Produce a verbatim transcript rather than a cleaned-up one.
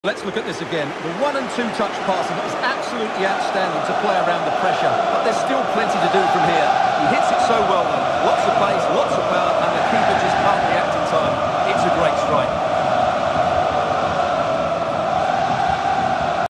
Let's look at this again. The one and two touch passing is absolutely outstanding to play around the pressure, but there's still plenty to do from here. He hits it so well though.